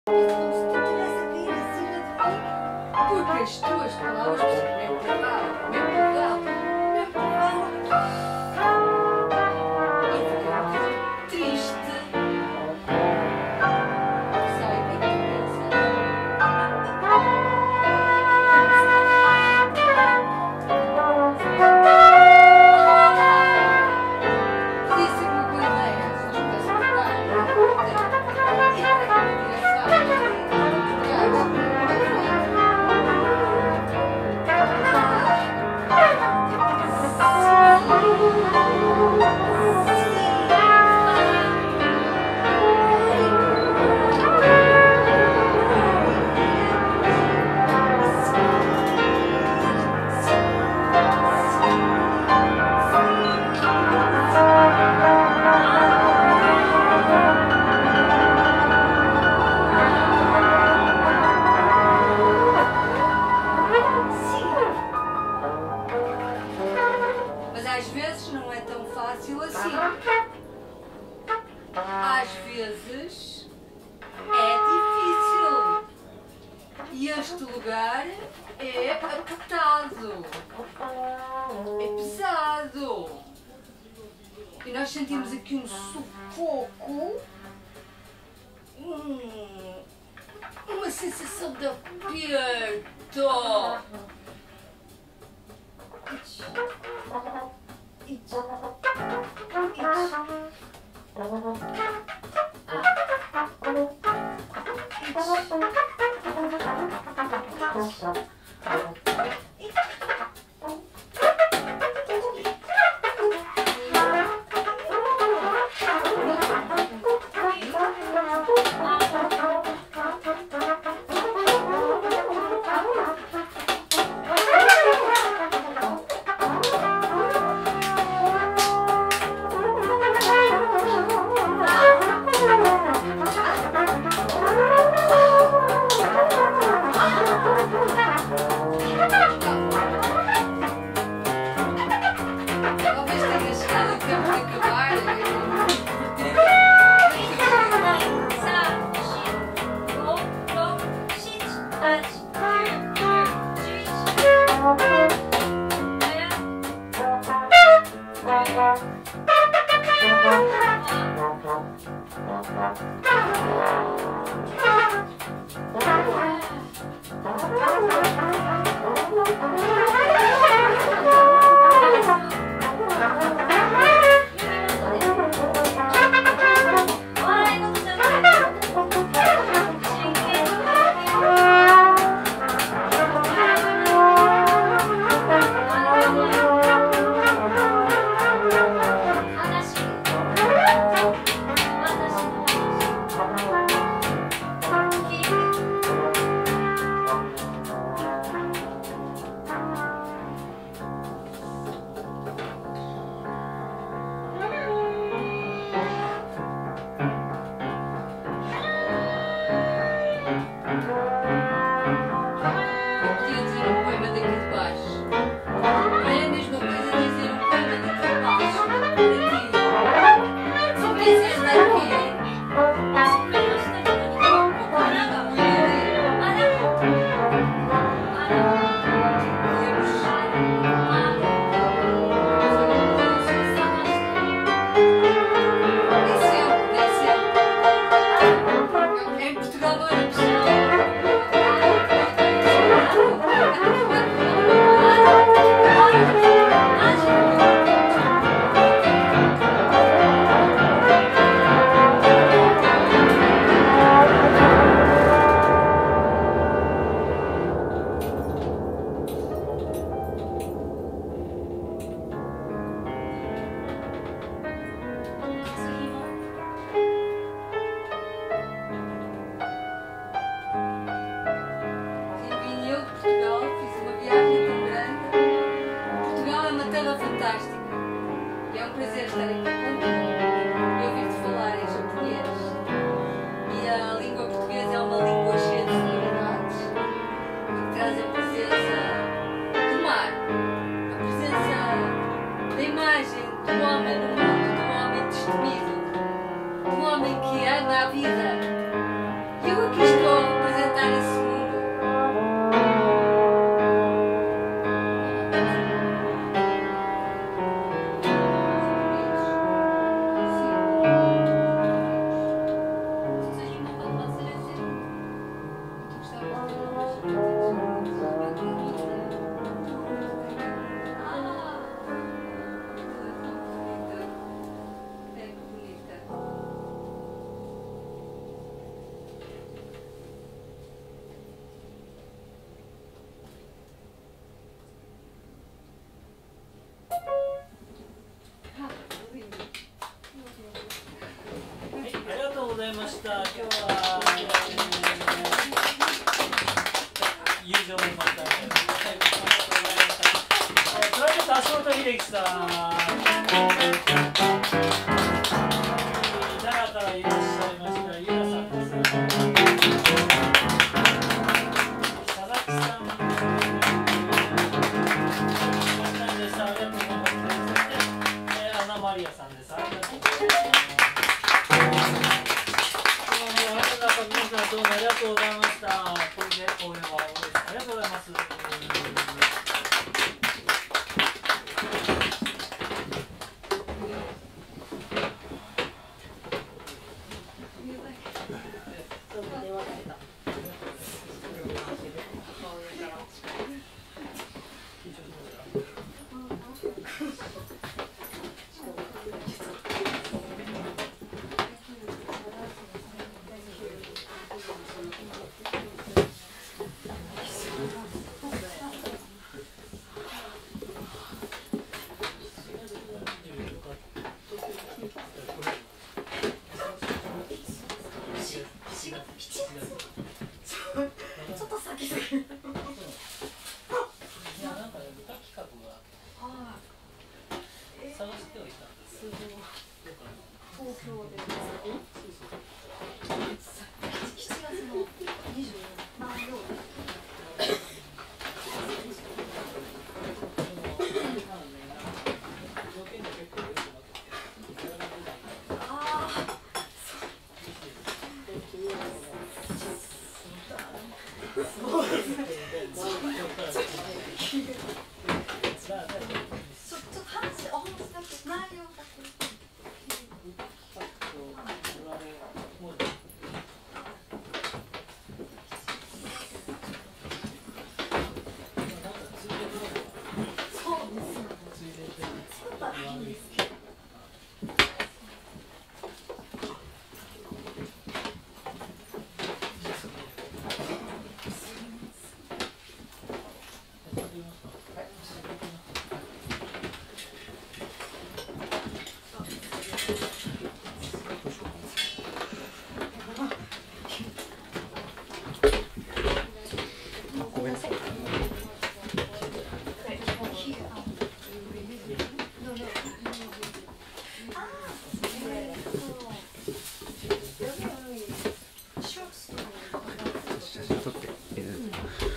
como se tu estivesse a cair em cima de mim. Porque as tuas palavras me empurraram, me empurraram, me empurraram. E fiquei muito triste. Sei o que é que tu pensas. Podia ser uma boa ideia se nós pudéssemos mudar. Mas às vezes não é tão fácil assim. Às vezes é difícil. E este lugar é apertado. É pesado. E nós sentimos aqui um sufoco. Uma sensação de aperto. Talvez tenha chegado o tempo de acabar. いました。今日は、友情のまた、ありがとうございました。それで橋本秀樹さん、奈良からいらっしゃいましたゆらさんです。佐々木さん、でした。ありがとうございます。アナマリアさんです。ありがとうございます。皆さんどうもありがとうございました。これで応援は終わりです。ありがとうございます。 ちょっと先すぎる。 探してはいたんですけど、 東京で7月の27日曜日。 写真撮って。